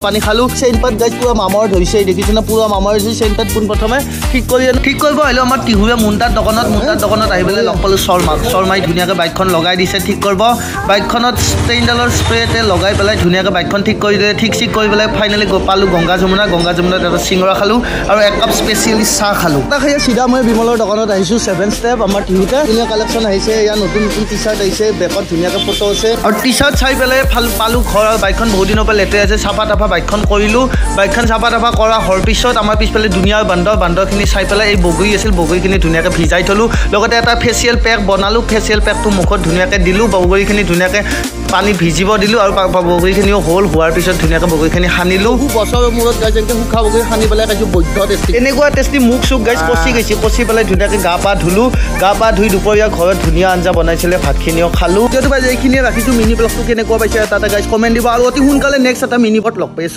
পানী খালোঁ চেইনপাত গাইজ পুৰা মামৰ ধৰিছে দেখিছোঁ না পুৰা মামৰ ধৰিছে চেইনপাত পোনপ্ৰথমে ঠিক কৰিব আহিলোঁ আমাৰ টিহুৱে মুন্তাৰ দোকানত আহি পেলাই লগ পালোঁ শৰ্মাই ধুনীয়াকৈ বাইকখন লগাই দিছে ঠিক কৰিব বাইকখনত ষ্টেইনডালৰ স্প্ৰেতে লগাই পেলাই ধুনীয়াকৈ বাইকখন ঠিক কৰি দিলে ঠিক কৰি পেলাই ফাইনেলি পালোঁ গংগা যমুনাত এটা চিঙৰা খালোঁ আৰু এক কাপ স্পেচিয়েলি চাহ খালোঁ তাক সেয়া চিধা মই বিমলৰ দোকানত আহিছোঁ 7 ষ্টেপ আমাৰ টিহুতে ধুনীয়া কালেকশ্যন আহিছে ইয়াৰ নতুন টি চাৰ্ট আহিছে বেকত ধুনীয়াকৈ ফটো আছে আৰু টি চাৰ্ট চাই পেলাই পালোঁ ঘৰ আৰু বাইকখন বহুত দিনৰ পৰা লেতেৰা আছে চাফা তাফা বাইকখন কৰিলোঁ বাইকখন চাফা তাফা কৰা হোৱাৰ পিছত আমাৰ পিছফালে ধুনীয়া বান্দৰখিনি চাই পেলাই এই বগৰী আছিল বগৰীখিনি ধুনীয়াকৈ ভিজাই থলোঁ লগতে এটা ফেচিয়েল পেক বনালোঁ ফেচিয়েল পেকটো মুখত ধুনীয়াকৈ দিলোঁ বগৰীখিনি ধুনীয়াকৈ পানী ভিজিব দিলোঁ আৰু বগৰীখিনিও হ'ল হোৱাৰ পিছত ধুনীয়াকৈ বগৰীখিনি সানিলোঁ বছৰৰ মূৰত গাইজ এনেকৈ শুকা বগৰী সানি পেলাই খাইছোঁ বৈধ টেষ্টি এনেকুৱা টেষ্টি মুখ চুখ গাইজ কচি পেলাই ধুনীয়াকৈ গা পা ধুলোঁ গা পা ধুই দুপৰীয়া ঘৰত ধুনীয়া আঞ্জা বনাইছিলে ভাতখিনিও খালোঁ যিহেতু এইখিনিয়ে ৰাখিছোঁ মিনি ব্লগটো কেনেকুৱা পাইছে তাতে গাইজ কমেণ্ট দিব আৰু অতি সোনকালে নেক্সট এটা মিনি ব্লগ লগ পাই